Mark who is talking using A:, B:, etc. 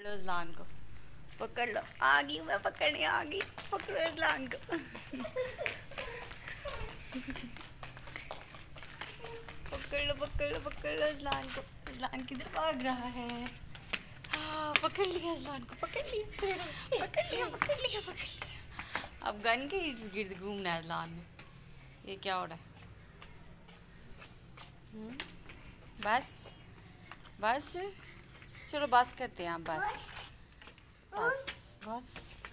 A: लो इज़लान को, पकड़ लो। आ गई मैं, पकड़ने आ गई। पकड़ो इज़लान को। पकड़ लो इज़लान को। इज़लान किधर भाग रहा है? हाँ, पकड़ लिया इज़लान को, पकड़ लिया। अब गन के इर्द गिर्द घूमना है इज़लान ने। ये क्या हो रहा है? बस बस, चलो बस करते हैं, बस बस बस।